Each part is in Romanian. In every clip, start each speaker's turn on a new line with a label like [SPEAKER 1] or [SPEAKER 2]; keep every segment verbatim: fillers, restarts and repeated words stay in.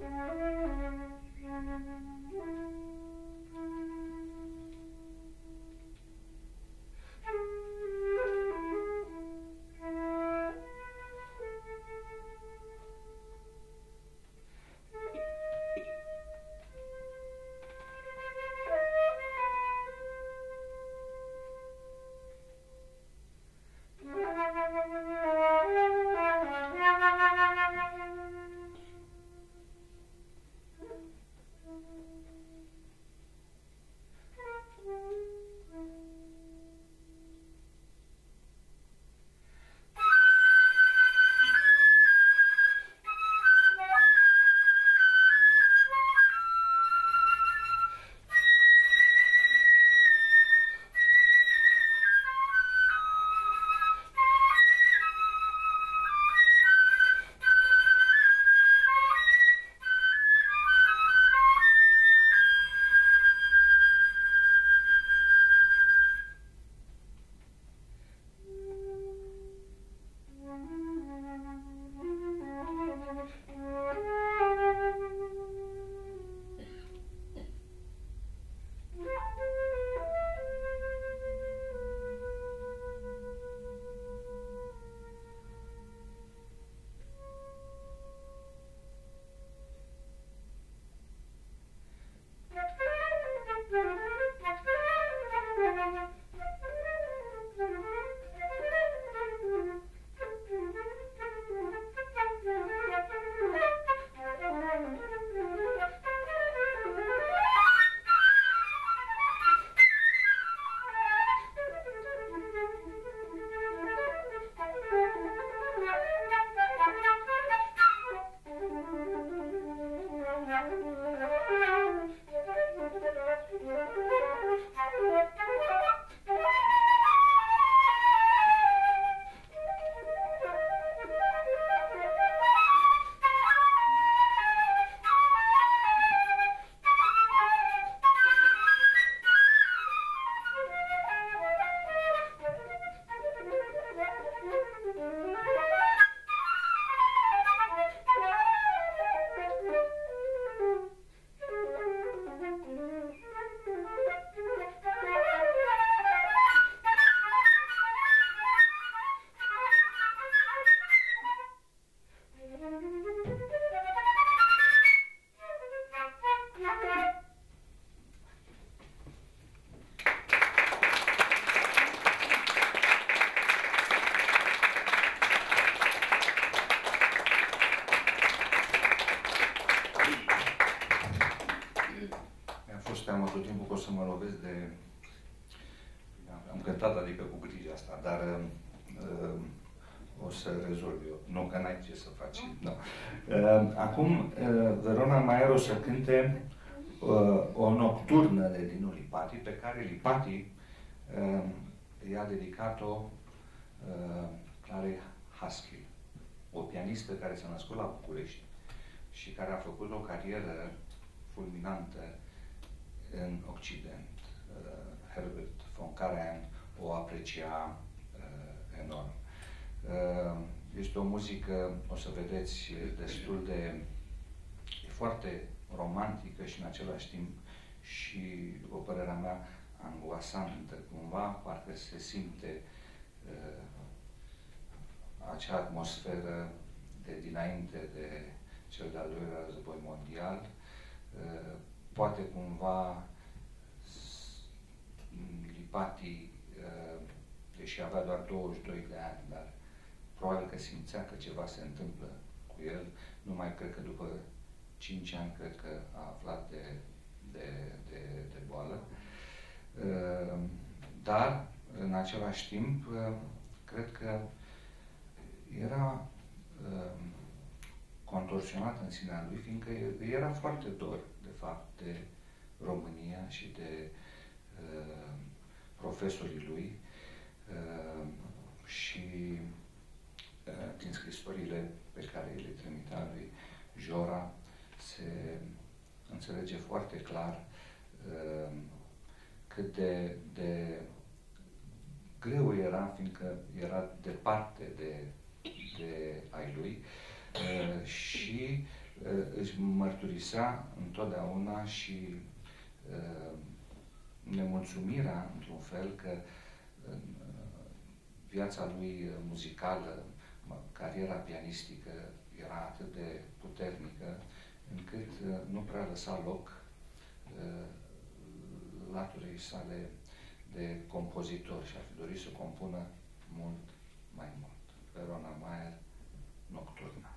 [SPEAKER 1] teamă tot timpul că o să mă lovesc de... Am cântat, adică cu grija asta, dar uh, o să rezolv eu. Nu, că n-ai ce să faci. No. Uh, acum, uh, Verona Maier o să cânte uh, o nocturnă de Dinu Lipati, pe care Lipati uh, i-a dedicat-o uh, Clarei Haskell, o pianistă care s-a născut la București și care a făcut o carieră fulminantă în Occident. Uh, Herbert von Karajan o aprecia uh, enorm. Uh, este o muzică, o să vedeți, destul de e foarte romantică și în același timp și, o părerea mea, angoasantă. Cumva, parcă se simte uh, acea atmosferă de dinainte de cel de-al doilea război mondial. Uh, poate cumva Lipati, uh, deși avea doar douăzeci și doi de ani, dar probabil că simțea că ceva se întâmplă cu el. Numai cred că după cinci ani, cred că a aflat de, de, de, de boală. Uh, dar, în același timp, uh, cred că era uh, contorsionat în sinea lui, fiindcă era foarte dor, de fapt, de România și de uh, profesorii lui uh, și uh, din scrisorile pe care le trimitea lui Jora se înțelege foarte clar uh, cât de, de greu era, fiindcă era departe de, de ai lui uh, și își mărturisea întotdeauna și nemulțumirea, într-un fel, că în viața lui muzicală, cariera pianistică era atât de puternică, încât nu prea lăsa loc laturii sale de compozitor și ar fi dorit să compună mult mai mult. Verona Mayer, Nocturna.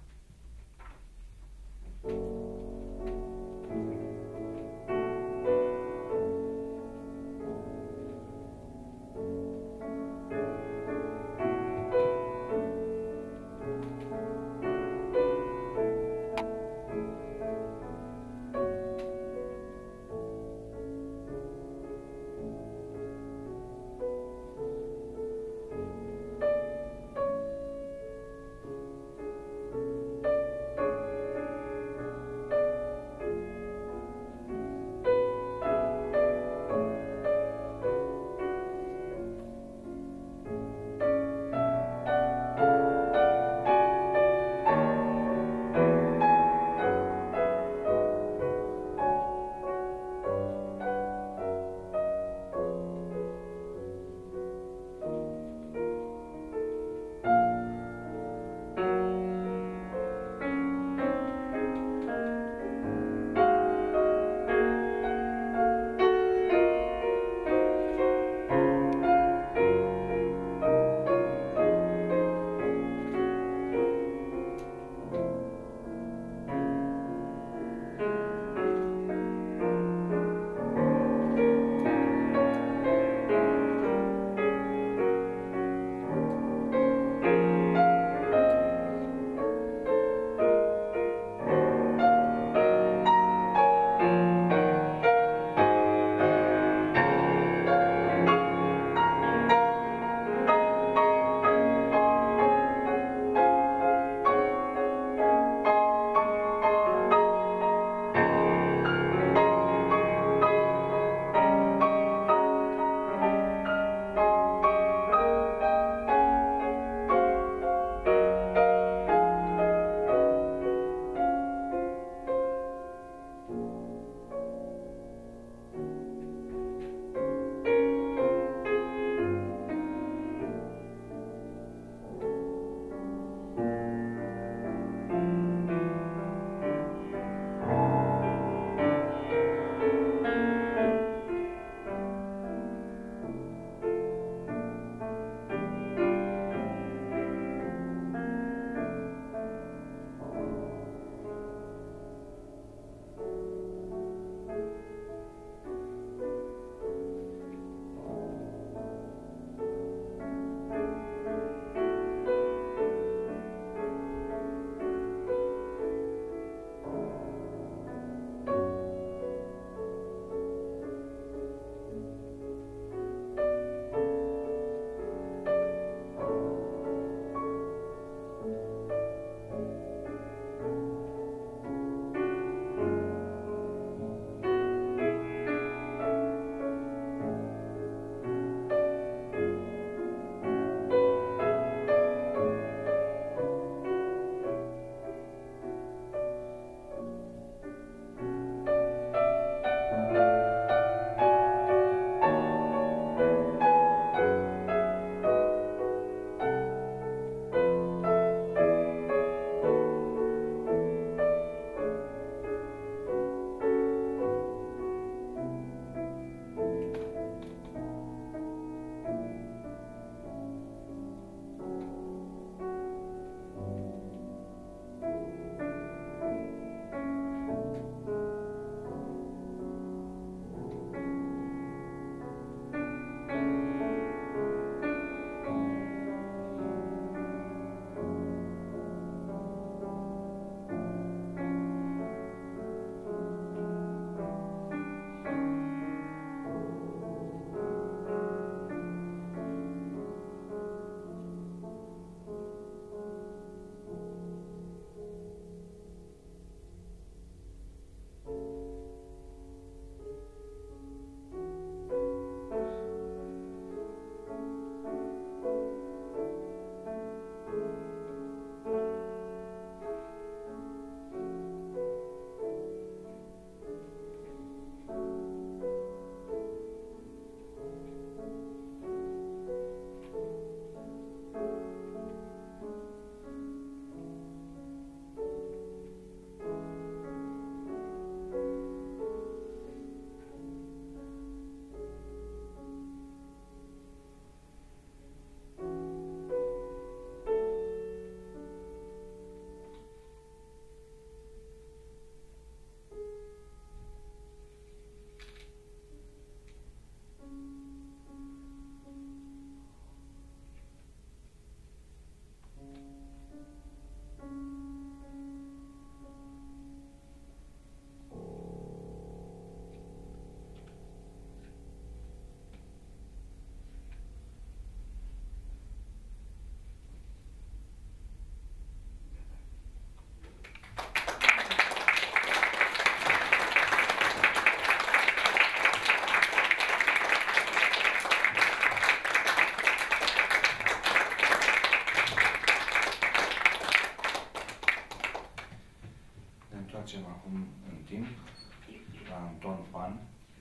[SPEAKER 1] timp la Anton Pan,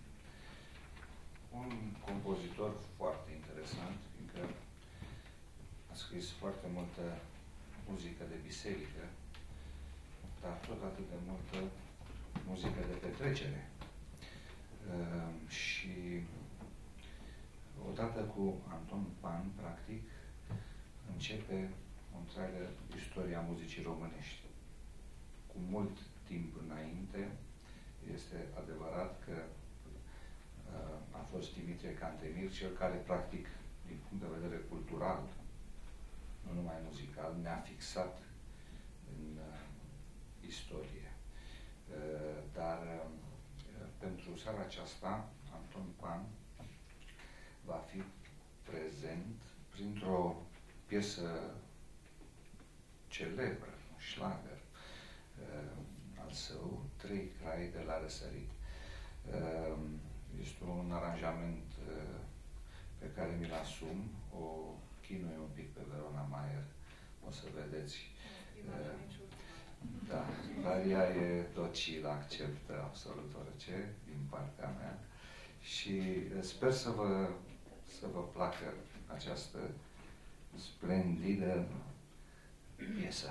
[SPEAKER 1] un compozitor foarte interesant, fiindcă a scris foarte multă muzică de biserică, dar tot atât de multă muzică de petrecere. Uh, și odată cu Anton Pan, practic, începe o întreagă istoria muzicii românești. Cu mult timp înainte, este adevărat că uh, a fost Dimitrie Cantemir cel care, practic, din punct de vedere cultural, nu numai muzical, ne-a fixat în uh, istorie. Uh, dar uh, pentru seara aceasta, Anton Pan va fi prezent printr-o piesă celebră, un șlager uh, al său, Trei crai de la răsărit. Uh, este un aranjament uh, pe care mi-l asum, o chinui un pic pe Verona Maier, o să vedeți. Uh, da, dar ea e docilă, acceptă absolut orice din partea mea și sper să vă, să vă placă această splendidă piesă.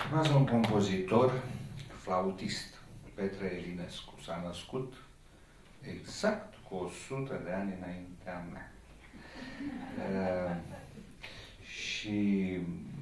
[SPEAKER 1] Urmează un compozitor, flautist, Petre Elinescu. S-a născut exact cu o sută de ani înaintea mea. Uh, și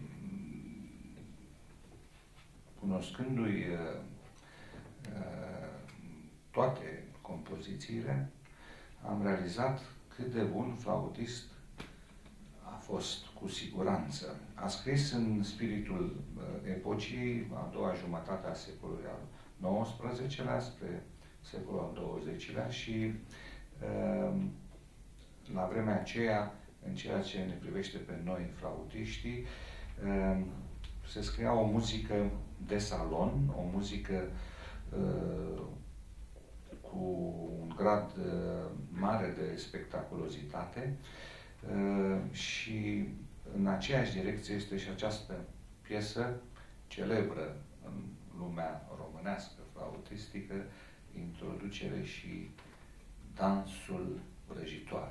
[SPEAKER 1] cunoscându-i uh, uh, toate compozițiile, am realizat cât de bun flautist a fost, cu siguranță. A scris în spiritul uh, epocii, a doua jumătate a secolului al nouăsprezecelea spre secolul al douăzecilea și uh, la vremea aceea, în ceea ce ne privește pe noi, flautiștii, uh, se scria o muzică de salon, o muzică uh, cu un grad uh, mare de spectaculozitate uh, și în aceeași direcție este și această piesă celebră în lumea românească flautistică, Introducere și dansul vrăjitoarelor.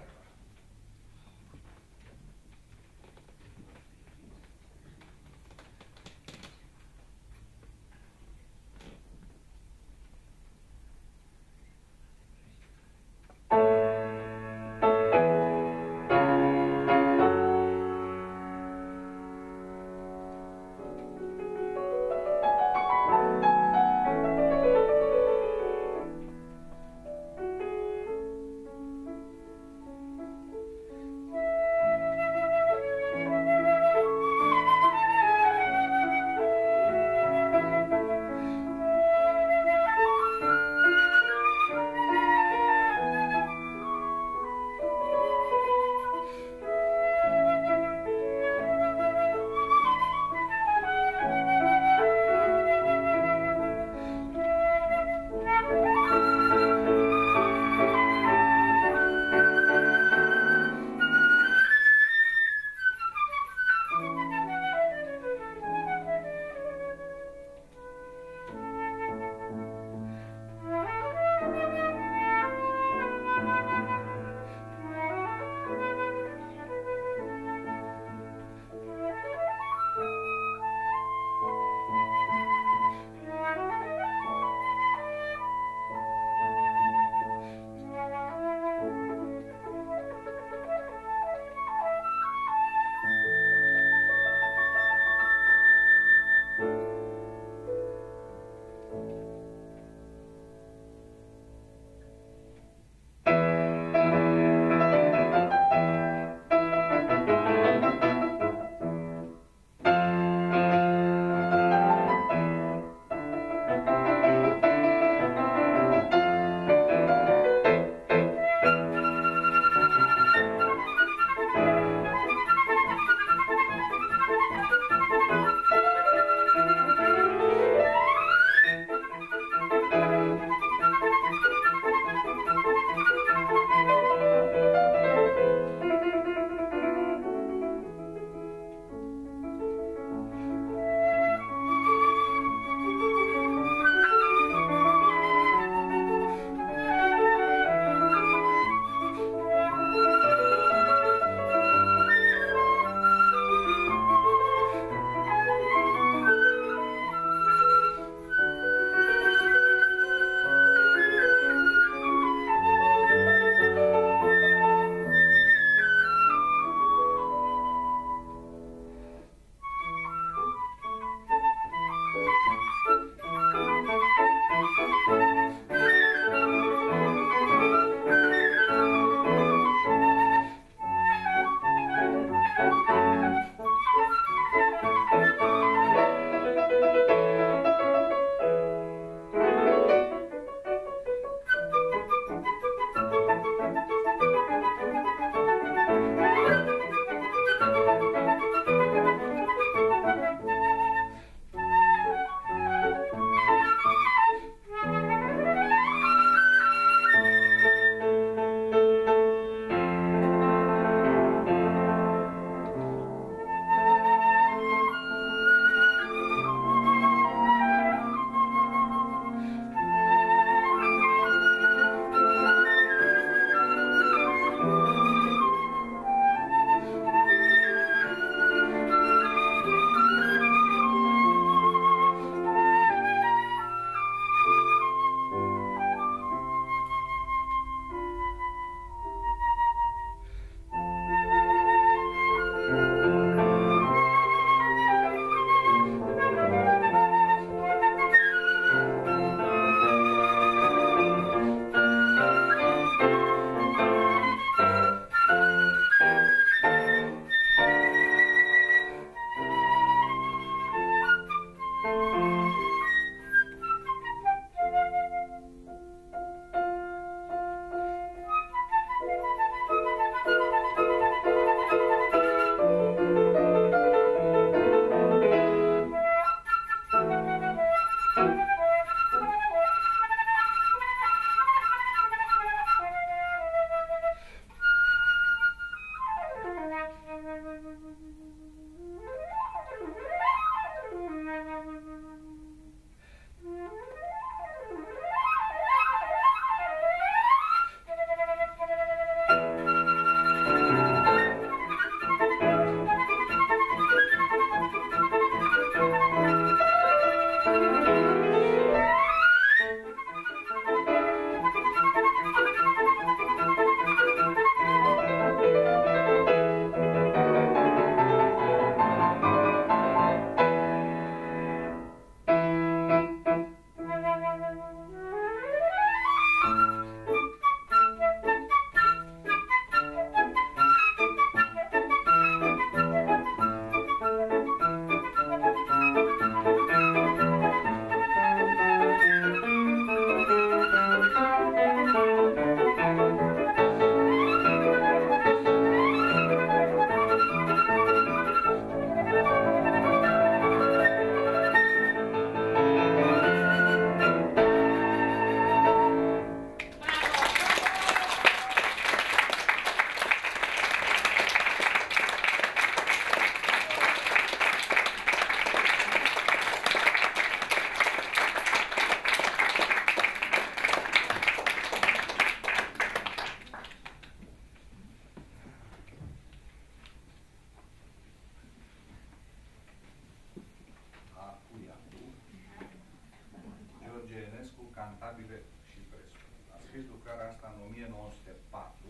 [SPEAKER 1] mie nouă sute patru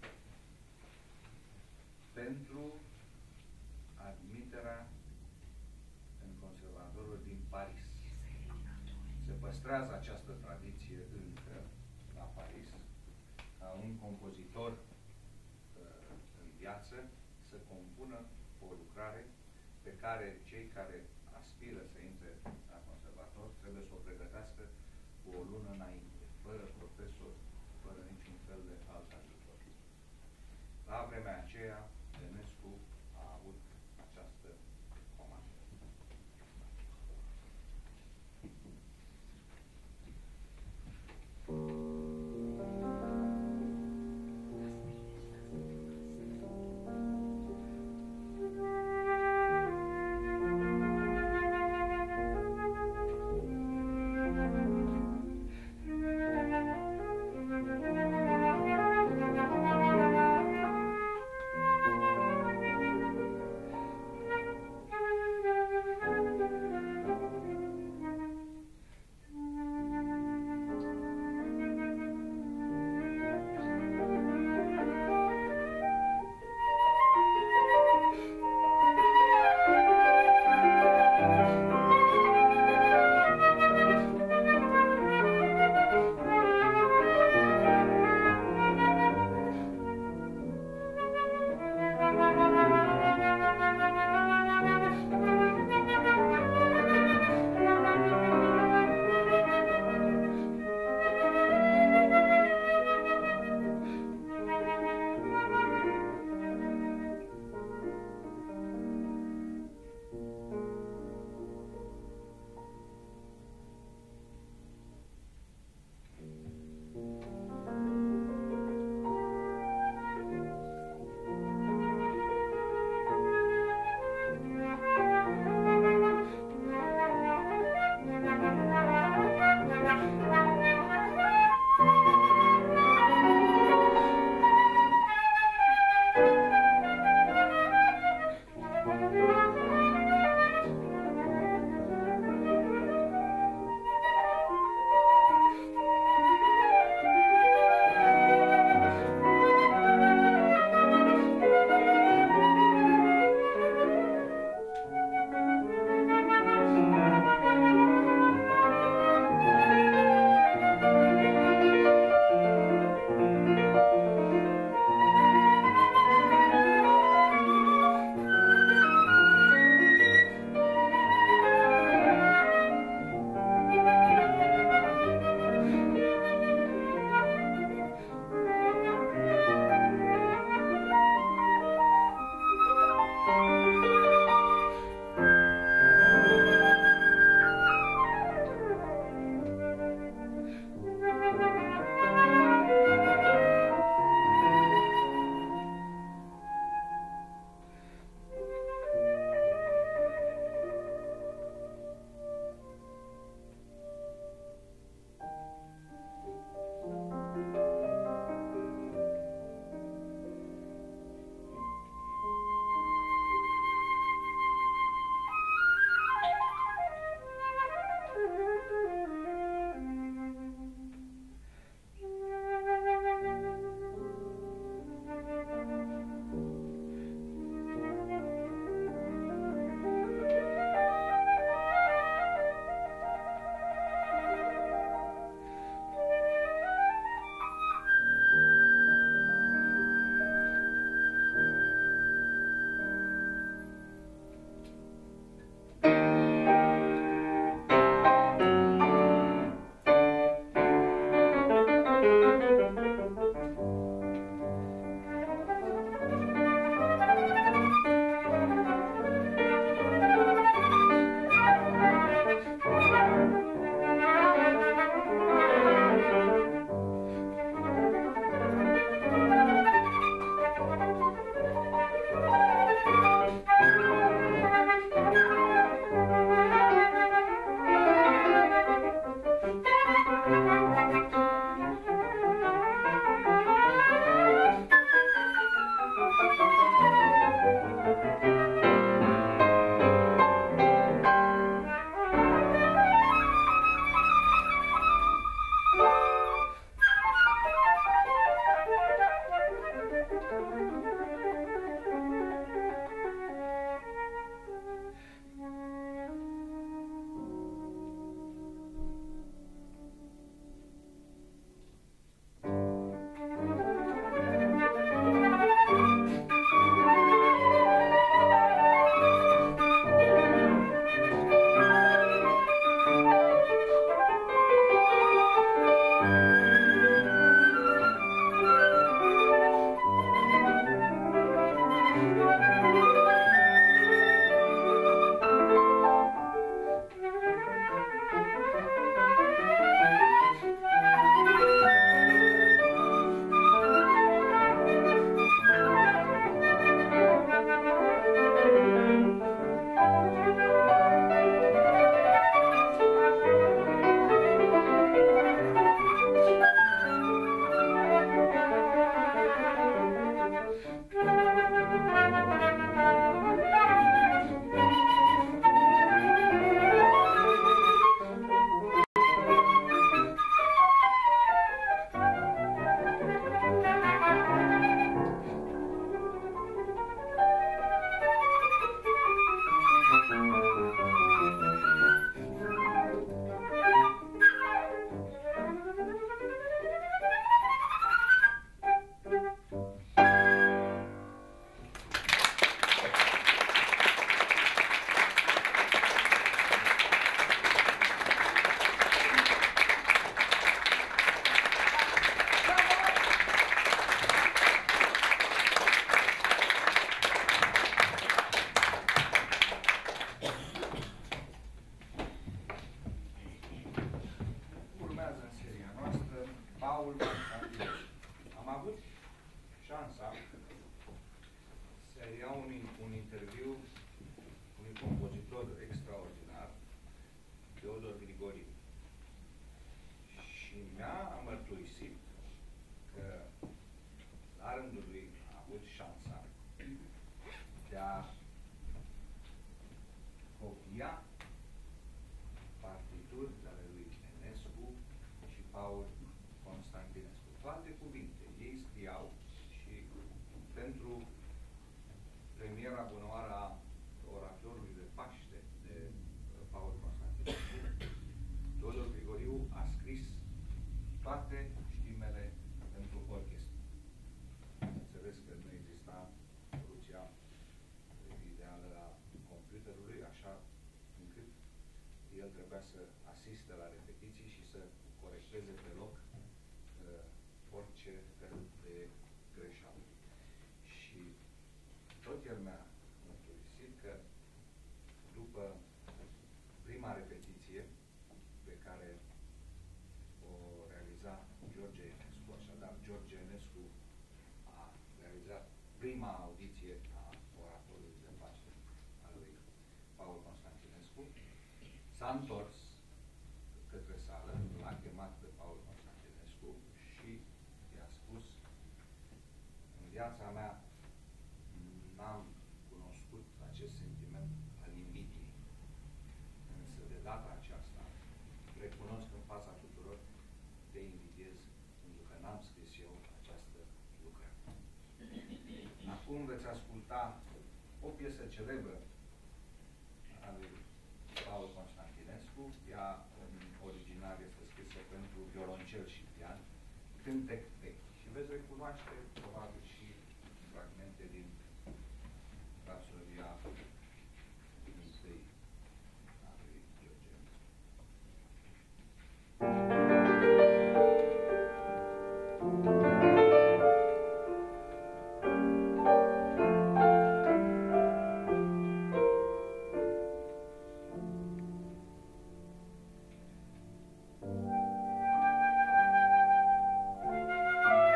[SPEAKER 1] pentru admiterea în conservatorul din Paris. Se păstrează această tradiție încă la Paris, ca un compozitor uh, în viață să compună o lucrare pe care cei care aspiră să intre la conservator trebuie să o pregătească cu o lună înainte, fără profesor, fără niciun fel de alt ajutor. La vremea aceea, Enescu a avut această comandă. ia partituri ale lui Enescu și Paul Constantinescu. Toate cuvinte. Ei scriau și pentru premiera bunăoară a oratorului de Paște de Paul Constantinescu, Teodor Grigoriu a scris toate știmele pentru orchestră. Înțeles că nu exista soluția ideală a computerului, așa încât el trebuia să asiste la repetiții și să corecteze pe loc uh, orice fel de greșeală. Și tot el mi-a mărturisit că după prima repetiție pe care o realiza George Enescu, așadar George Enescu a realizat prima audiție a oratorului de Paște al lui Paul Constantinescu, s-a întors către sală, l-a chemat pe Paul Constantinescu și i-a spus: în viața mea n-am cunoscut acest sentiment al invidiei, însă de data aceasta recunosc în fața tuturor, te invidiez pentru că n-am scris eu această lucrare. Acum veți asculta o piesă celebră a lui Paul Constantinescu. Ea, în original, este scrisă pentru violoncel și pian, Cântec vechi. Și veți recunoaște, probabil, și fragmente din rapsodia întâi a lui George Enescu.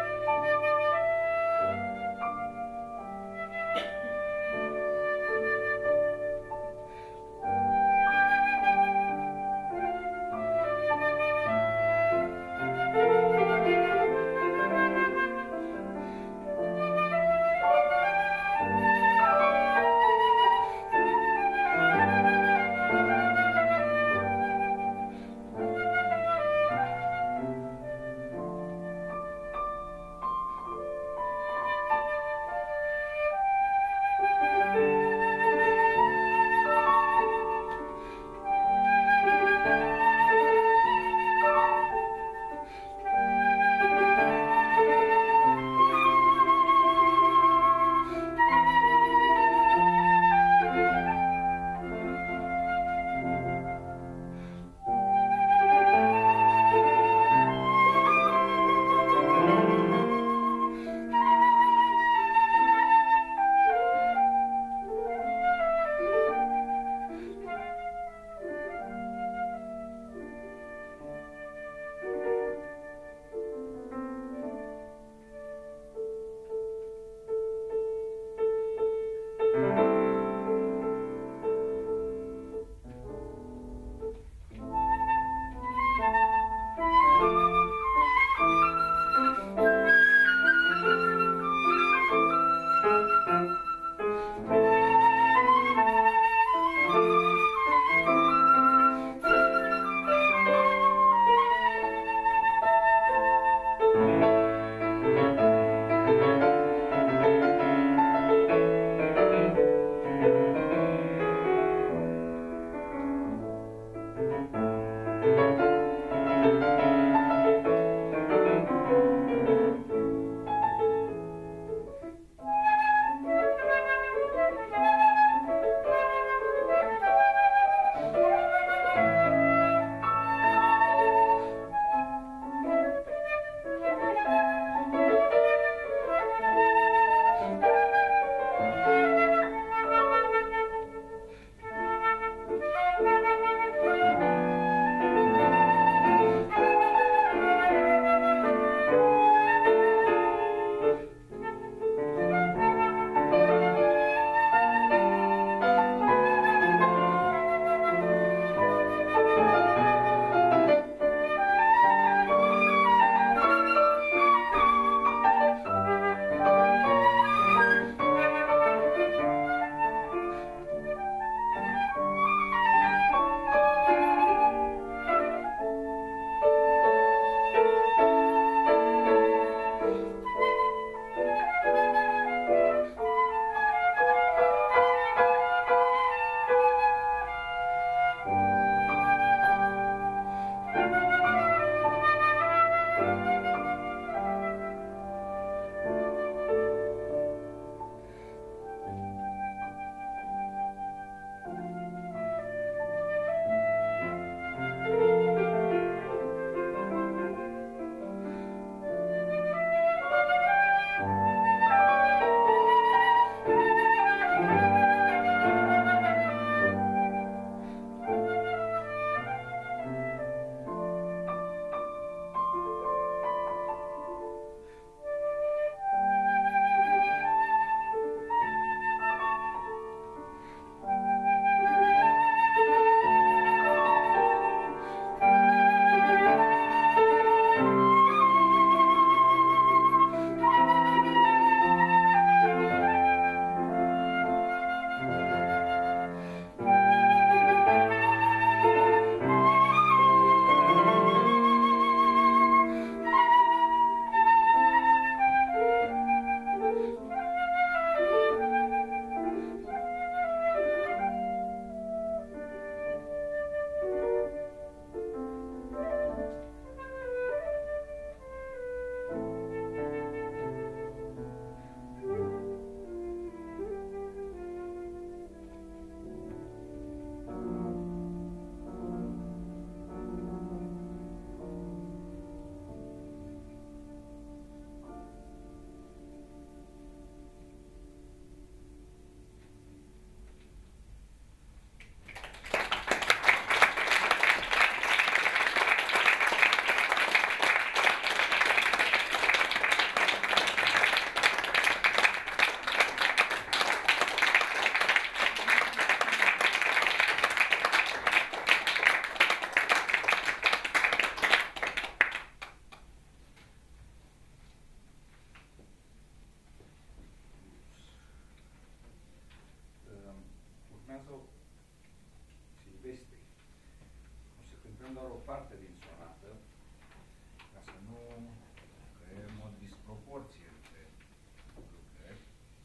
[SPEAKER 1] Thank you. cântând doar o parte din sonată, ca să nu creăm o disproporție între lucrări.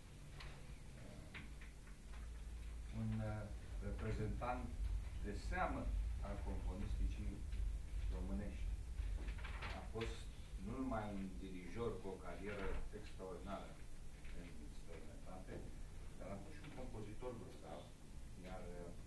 [SPEAKER 1] Un reprezentant de seamă al componisticii românești. A fost nu numai un dirijor cu o carieră extraordinară în străinătate, dar a fost și un compozitor grozav, iar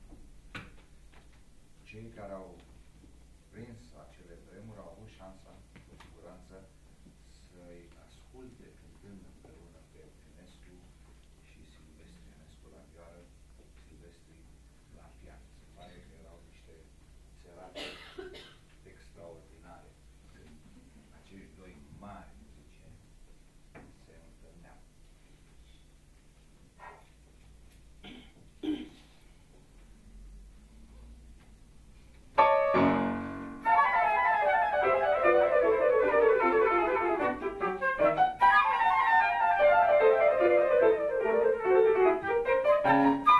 [SPEAKER 1] cei care au prins acele vremuri au avut șansa, cu siguranță, să-i asculte cântând împreună pe Enescu și Silvestri Enescu la vioară, Silvestri la pian. Se pare că erau niște serate extraordinare când acești doi mari muzicieni se întâlneau. Thank you.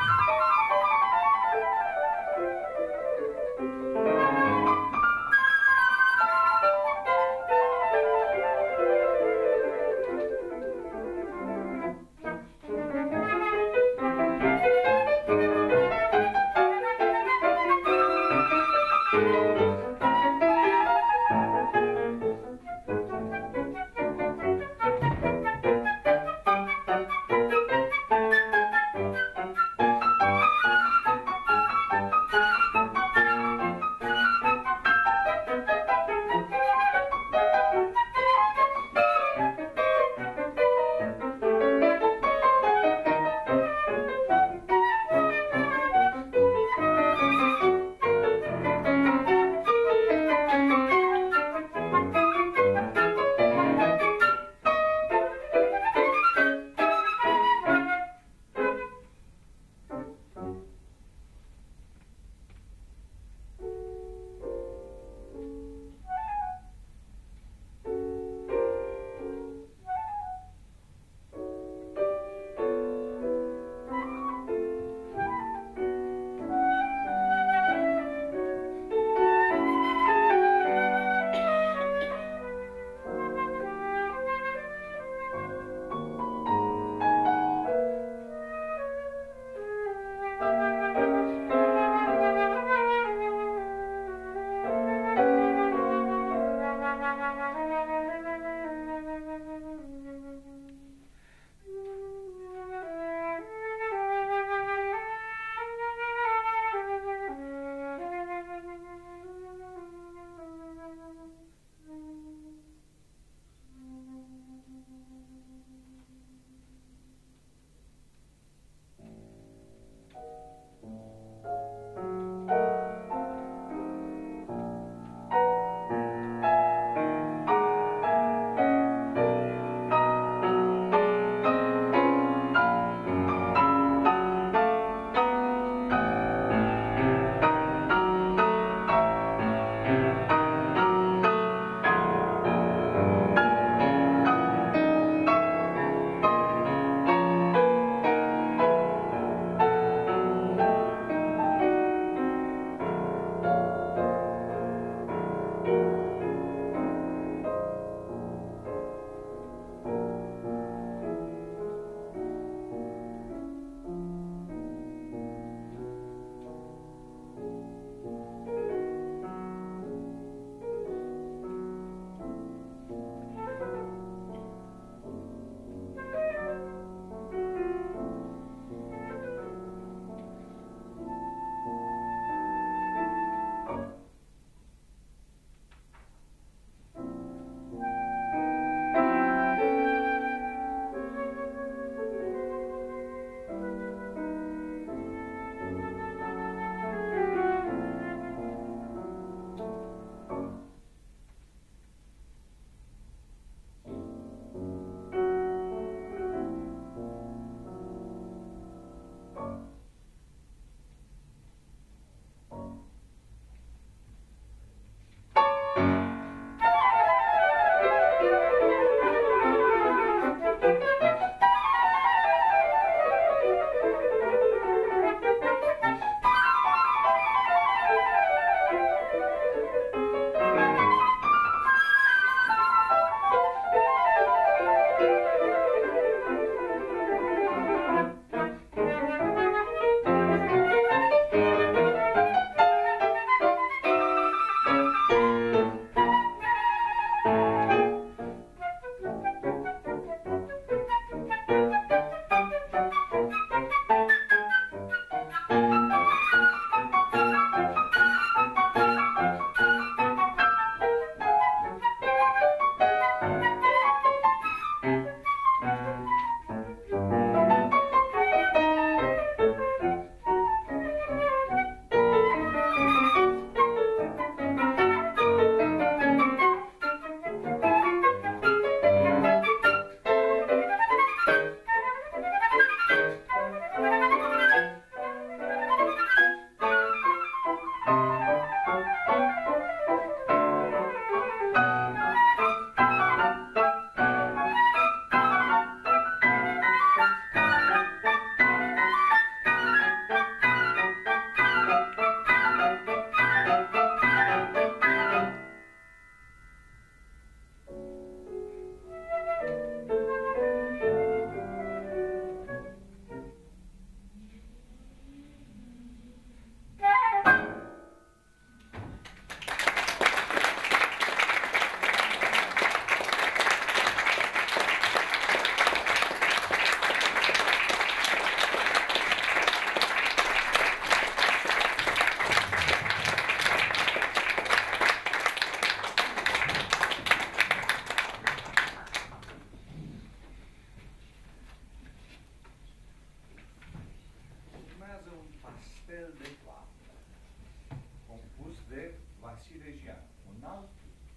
[SPEAKER 1] de Vasile Jean, un alt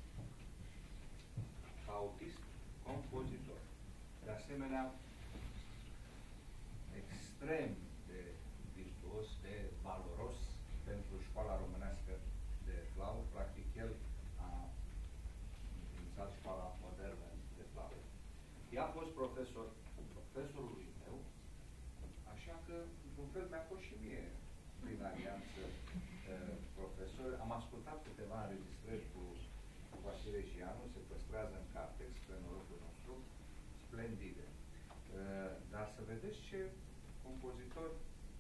[SPEAKER 1] autist compozitor. De asemenea, extrem de virtuos, de valoros pentru școala românească de flaut. Practic, el a înființat școala modernă de flaut. Ea a fost profesor, profesorului meu, așa că, într-un fel, mi-a fost și mie prin alianță profesor. Am ascultat câteva înregistrări cu, cu Vasile Jeanu, se păstrează în Cartex, pe norocul nostru, splendide. Dar să vedeți ce compozitor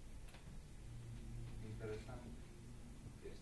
[SPEAKER 1] interesant este.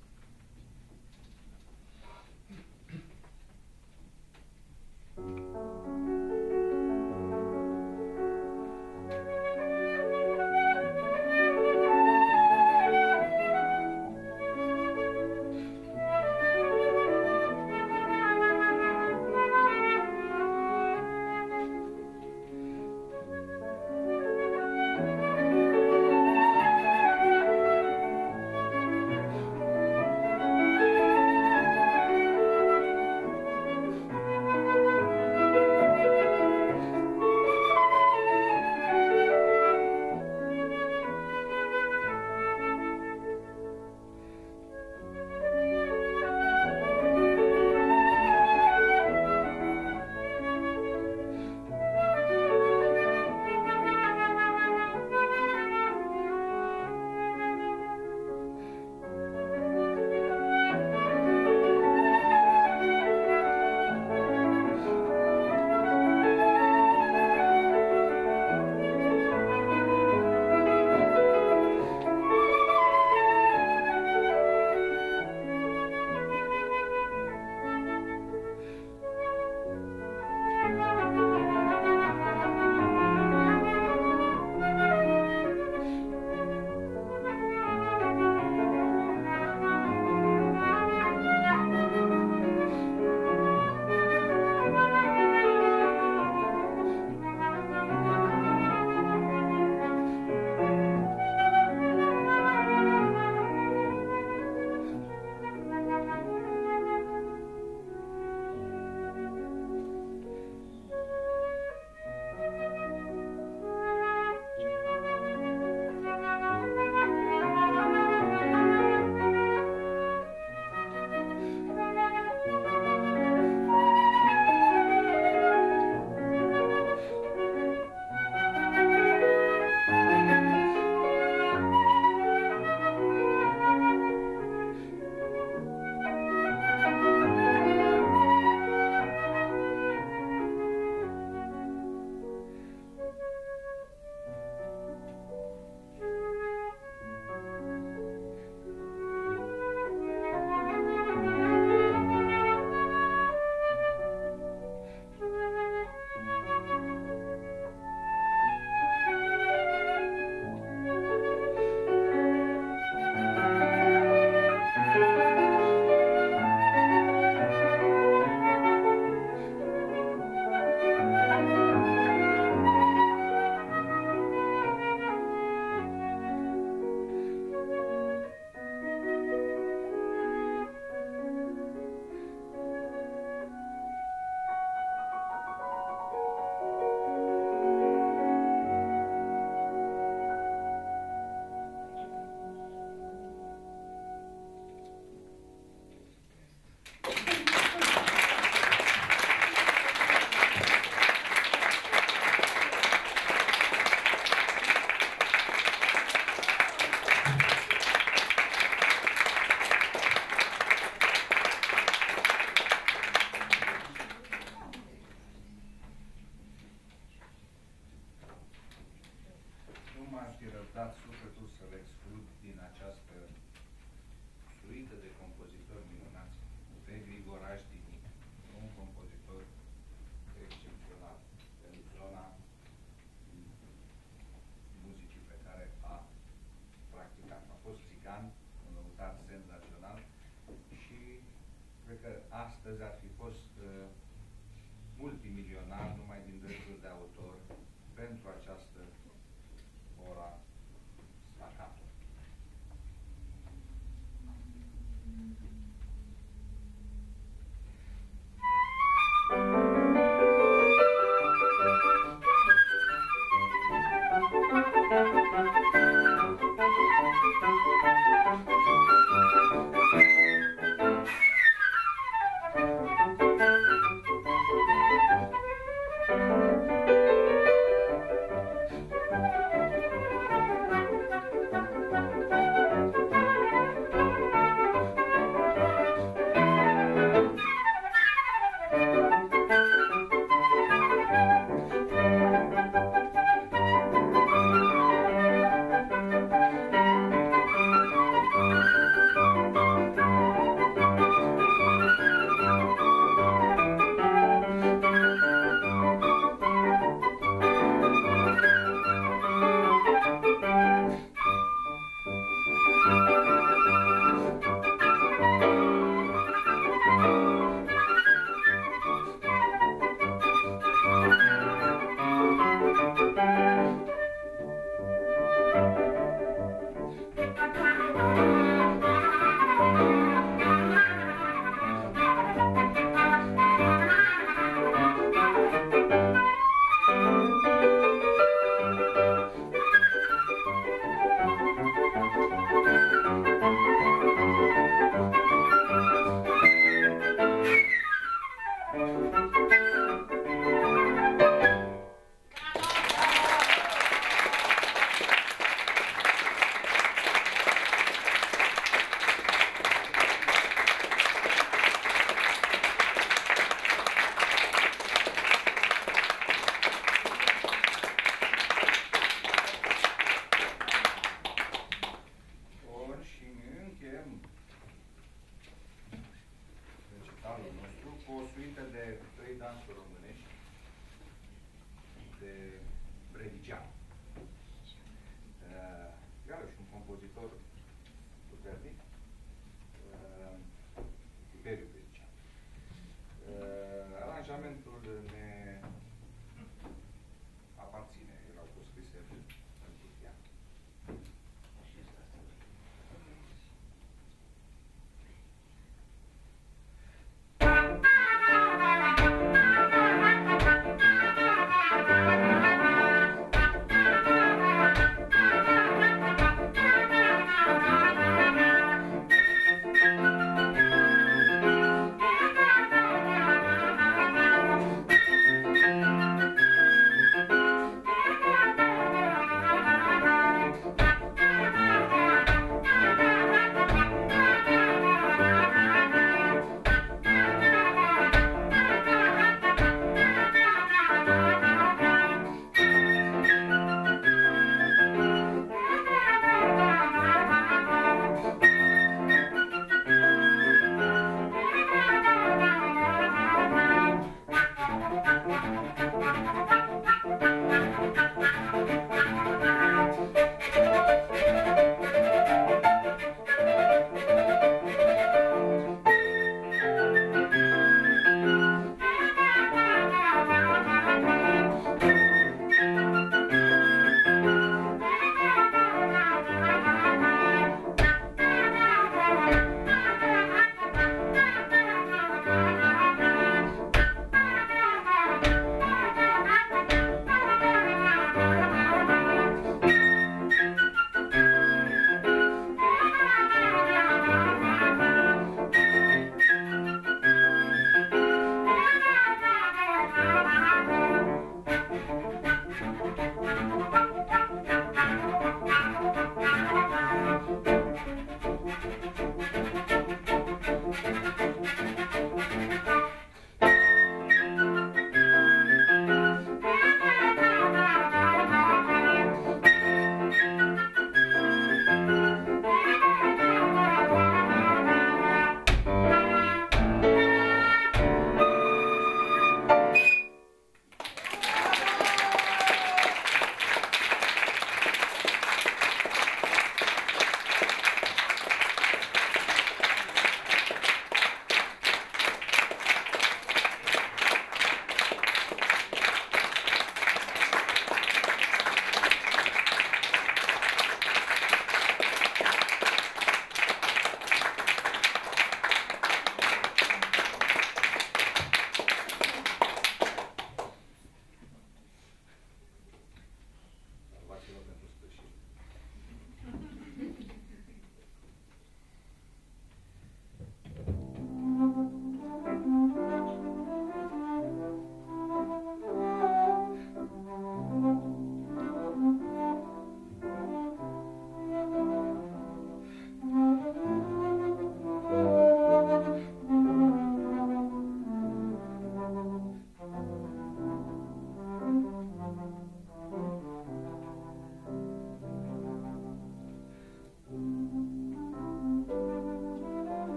[SPEAKER 1] dat sufletul să le exclud din această suită de compozitori minunați pe Grigor Ajdinic, un compozitor excepțional pentru zona muzicii pe care a practicat. A fost țigan, un lăutar senzațional și cred că astăzi ar fi fost uh, multimilionar numai din drepturi de autor pentru această ora staccato.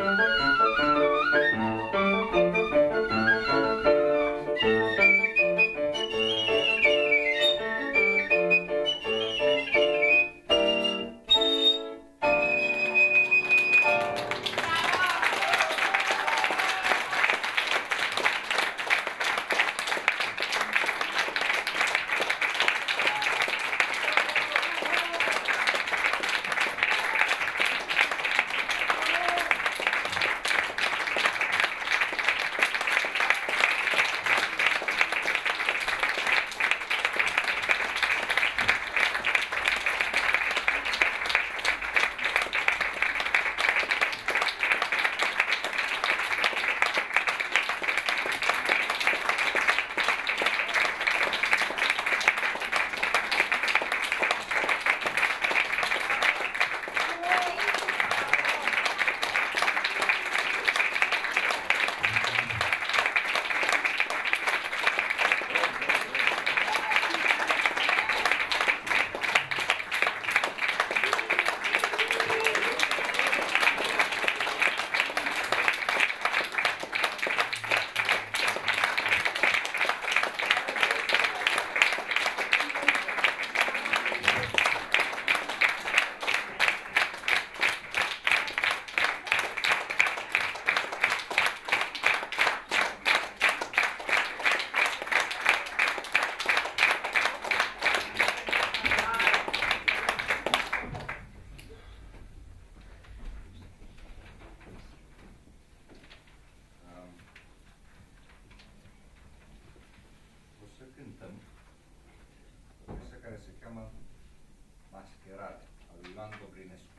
[SPEAKER 1] Mascherare, al lui Ioan Dobrinescu.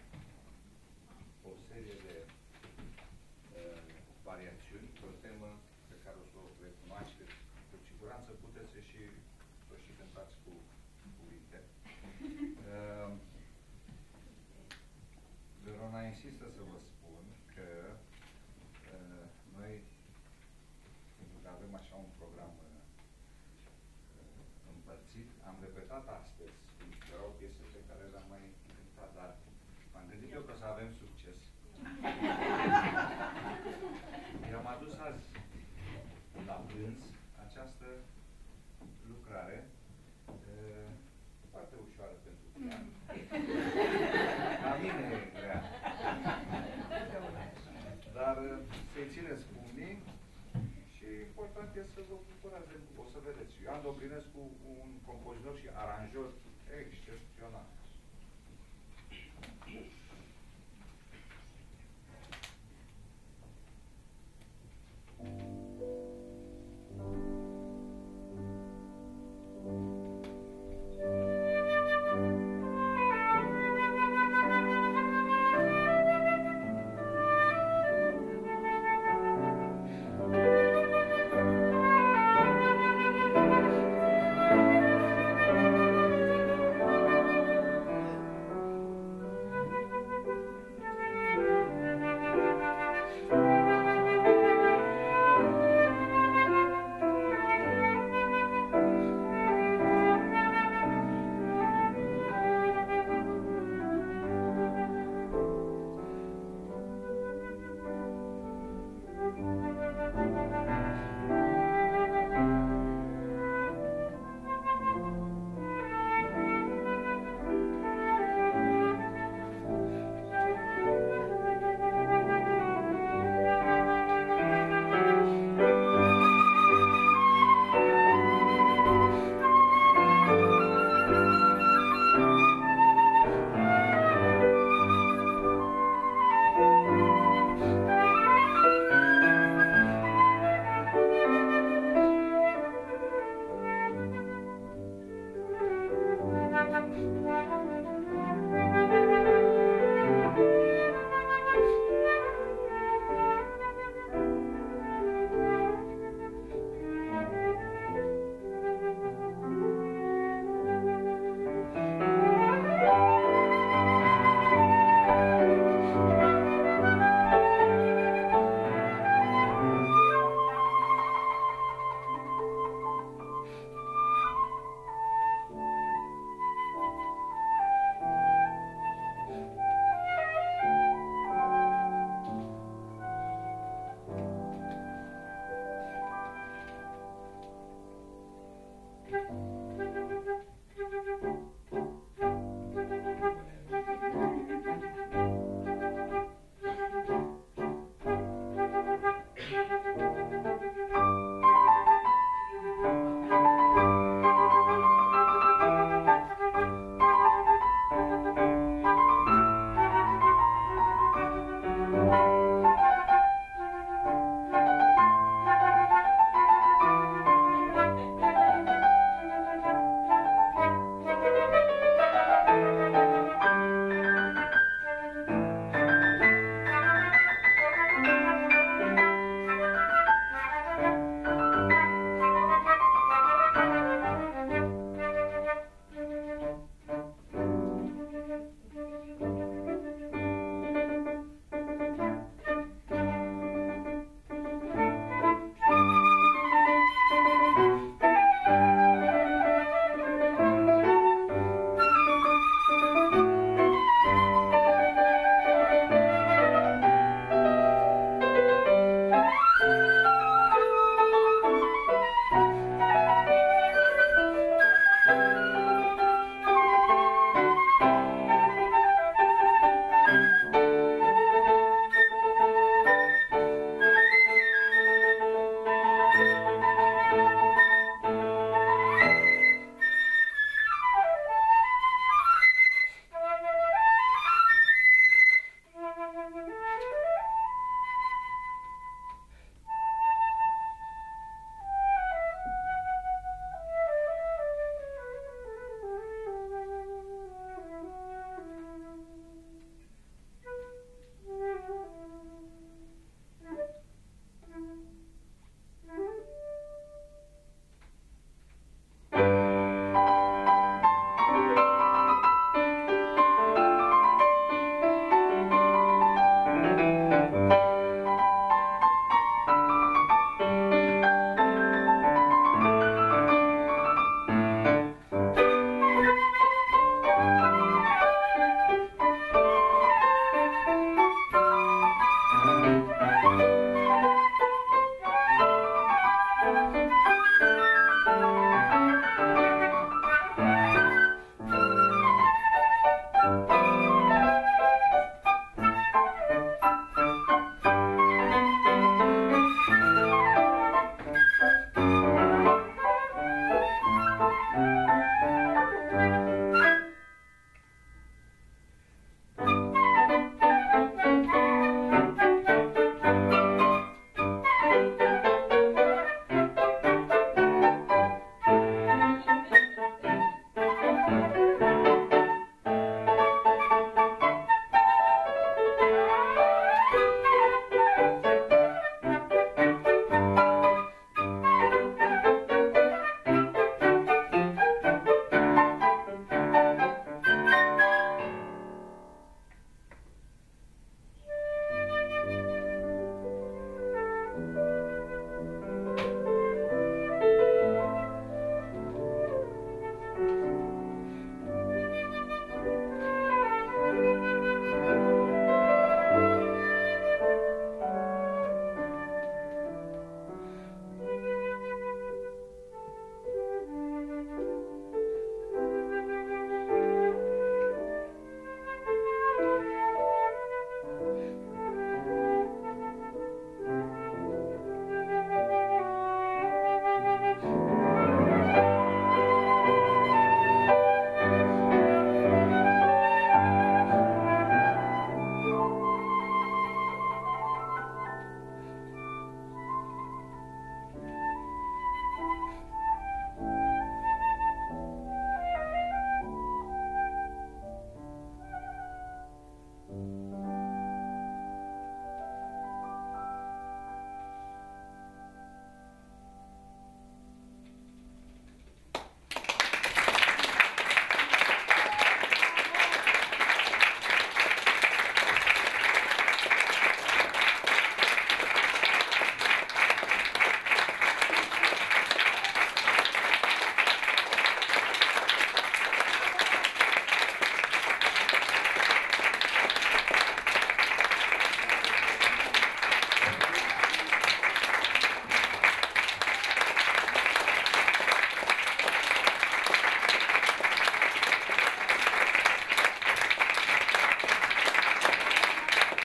[SPEAKER 1] O serie de uh, variațiuni pe o temă pe care o să o recunoașteți. Cu siguranță puteți și să și cântați cu cuvinte. Uh, Verona insistă să vă spun că uh, noi, pentru că avem așa un program uh, împărțit, am repetat astăzi. Erau piese pe care le-am mai cântat, dar m-am gândit eu că o să avem succes. I-am adus azi la prânz această lucrare e, foarte ușoară pentru pian. La mine e grea. Dar să-i țineți pumnii și important e să vă bucurați de... O să vedeți. Ioan Dobrinescu, un compozitor și aranjor excepțional.